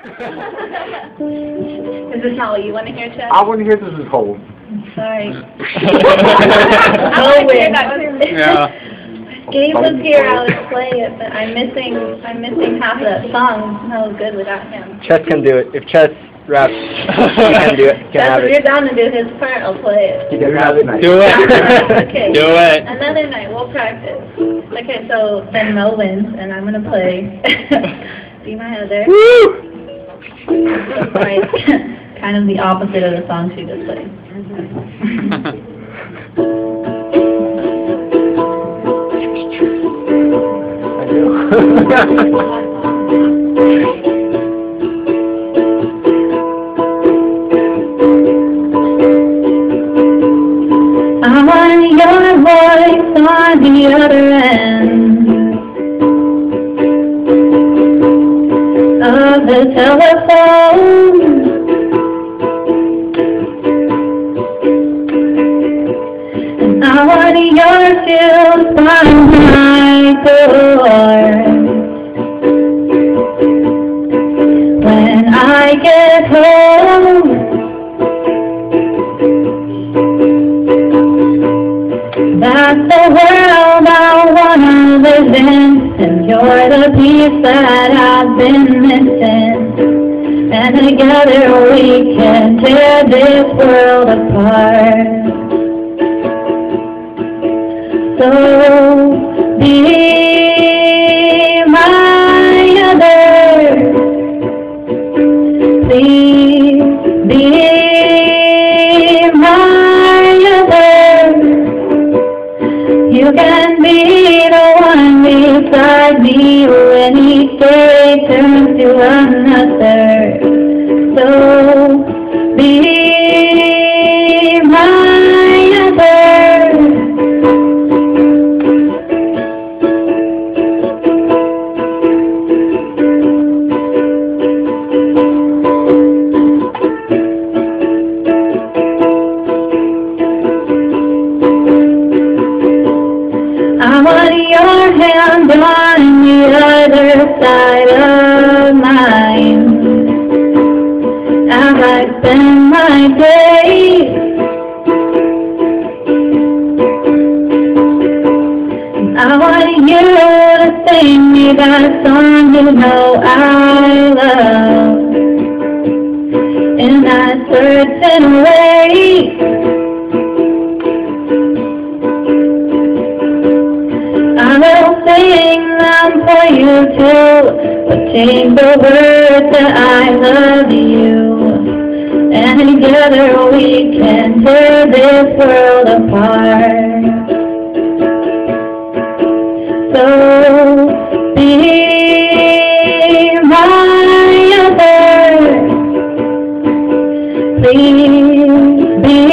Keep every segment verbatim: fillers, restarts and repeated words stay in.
Is this not what you want to hear, Chad? I want to hear this is whole. Sorry. I win. Yeah. Gabe was here, I would play it, but I'm missing, I'm missing half the song. That was good without him. Chess can do it. If Chess raps, he can do it. He can That's have if it. you're down to do his part, I'll play it. He can have it. Do it. Okay. Do it. Another night, we'll practice. Okay, so then Mo wins, and I'm gonna play Be My Other. Woo! Sorry, it's kind of the opposite of the song she just played. I want your voice on the other end of the telephone. And I want your kiss by my door. When I get home, that's the world I wanna live in, and you're the piece that I've been missing, and together we can tear this world apart. So be my other, please be my other. You can be the one beside me when each day turns to another. So be my other. I want your hand on the other side of mine as I spend my day. I want you to sing me that song you know I love in that certain way. I will sing them for you too, but change the words that I love you, and together we can tear this world apart. So be my other, please be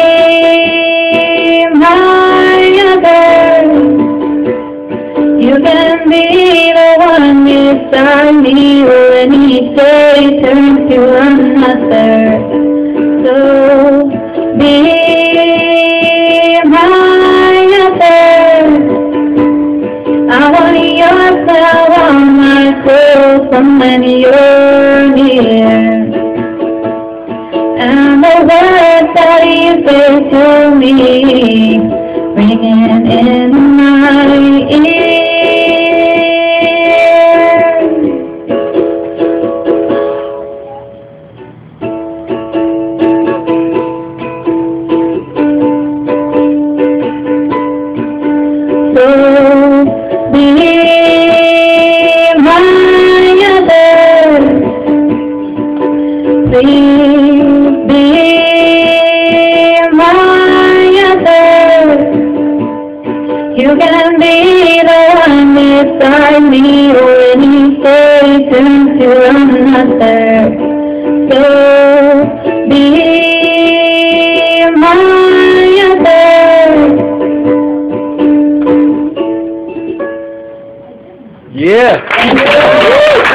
my other. You can be the one beside me when each day turns to another. So be my other. I want yourself on my soul from when you're near, and the words that you say to me ringing in my ear. So be my other, please be my other. You can be the one beside me when each day turns to another. So be my other. Yeah.